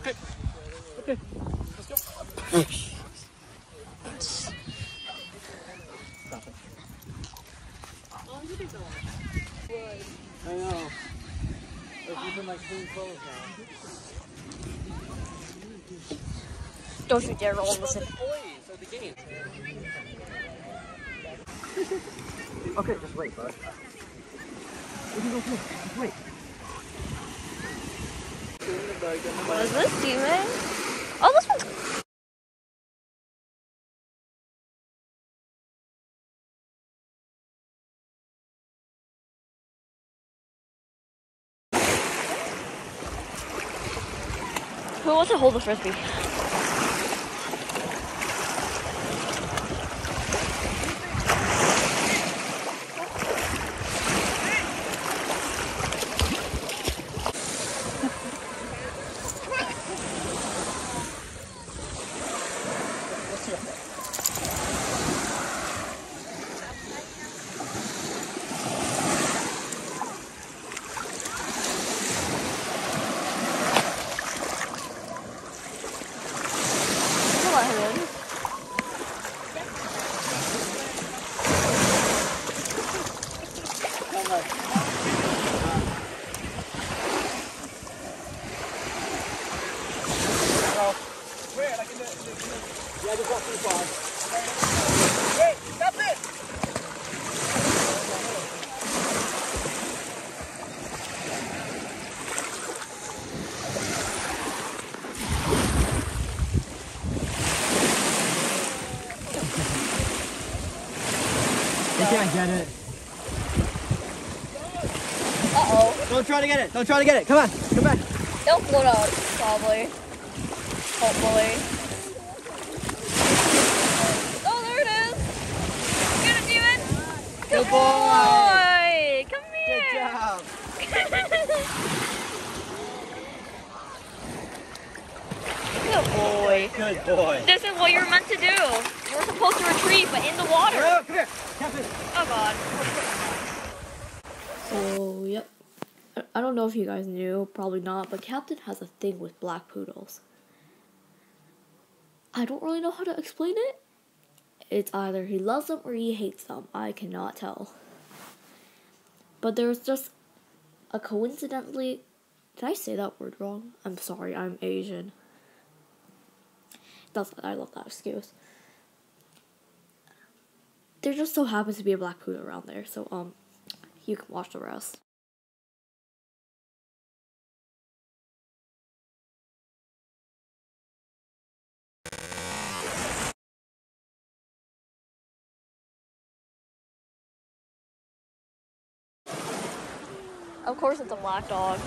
Okay. Okay. Let's go. Stop it. I know. If you can like clean clothes now. Don't you dare roll this in. Okay, just wait, bud. Just wait. What is this, demon? Oh, this one's... Who wants to hold the frisbee? Yeah, just walk too far. Hey, that's it! You can't get it. Uh-oh. Don't try to get it. Don't try to get it. Come on. Come back. They'll float up, probably. Hopefully. Oh, there it is! Get it, demon! Good boy! Come here! Good job! Good boy. Good boy. This is what you're meant to do. You're supposed to retrieve, but in the water. Oh, come here. Captain. Oh, God. So, yep. I don't know if you guys knew, probably not, but Captain has a thing with black poodles. I don't really know how to explain it. It's either he loves them or he hates them. I cannot tell. But there's just a coincidentally... Did I say that word wrong? I'm sorry, I'm Asian. I love that excuse. There just so happens to be a black poodle around there, so you can watch the rest. Of course it's a black dog.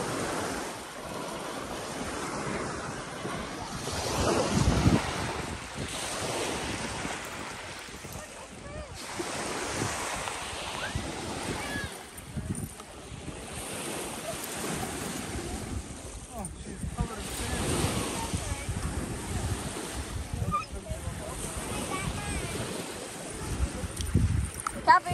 Cappy!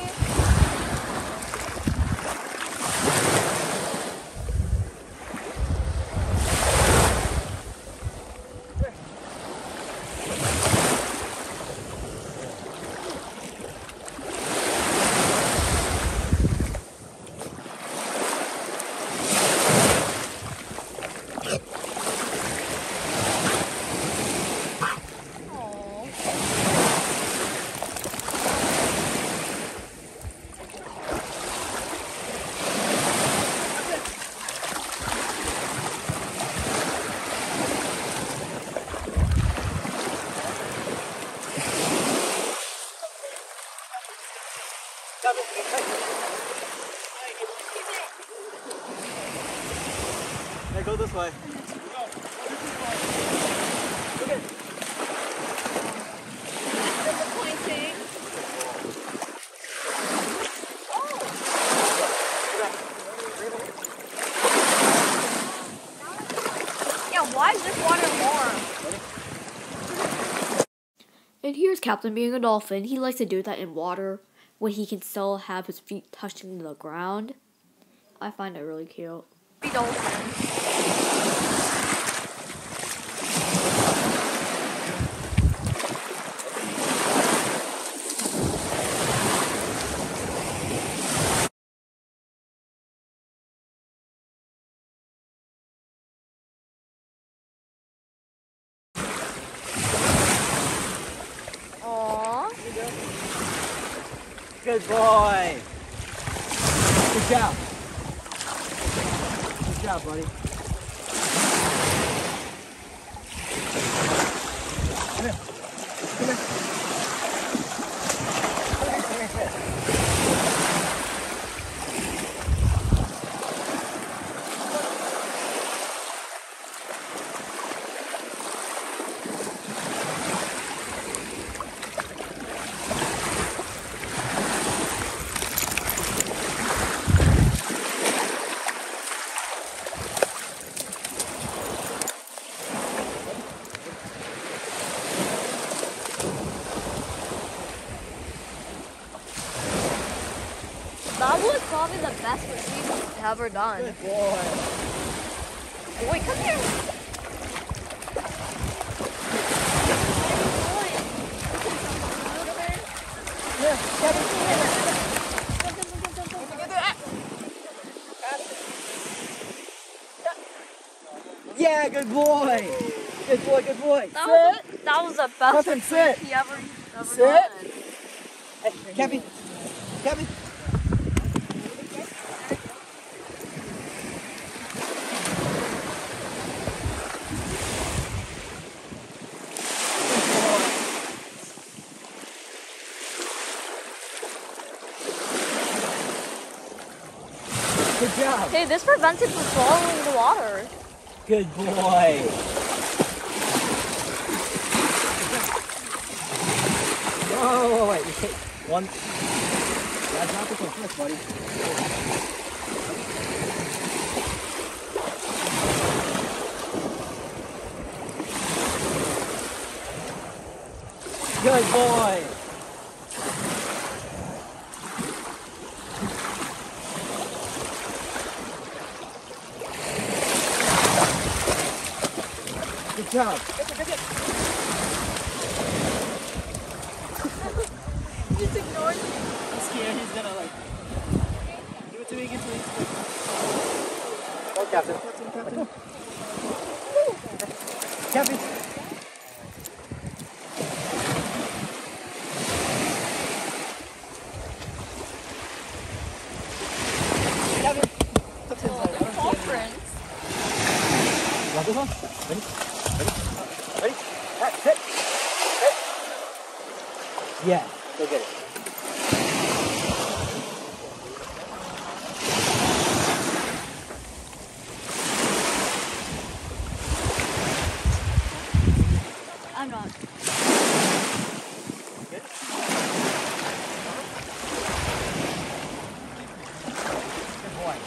Hey, go this way. Okay. Disappointing. Yeah, why is this water warm? And here's Captain being a dolphin. He likes to do that in water when he can still have his feet touching the ground. I find it really cute. Dolphin. Good boy. Good job. Good job, buddy. Come here. Come here. That was probably the best retrieve we've ever done. Good boy. Boy, come here. Here, Kevin, come here. Yeah, good boy. Good boy, good boy. That was the best Kevin, sit. he ever Sit. done. Hey, Kevin. Kevin. Good job. Hey, this prevents it from falling in the water. Good boy. Oh, wait. You take one. Yeah, drop this one first, buddy. Good boy. Good job. Just ignore me. I'm scared he's gonna like. Give it to me, give it to me. Oh, Captain. Captain. Captain. Captain. Conference. Want this one? Ready? Ready? Ready? Right, sit. Sit. Yeah, go get it. I'm not. Good? Good boy.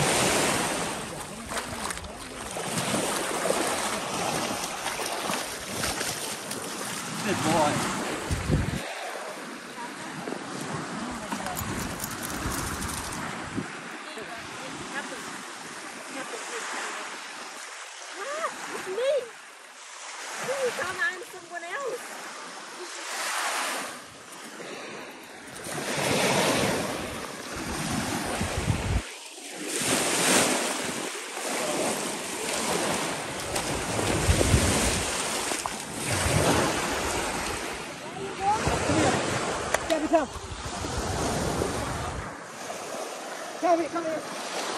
Good boy. Me. You come on someone else. Gabby, come. Gabby, come here.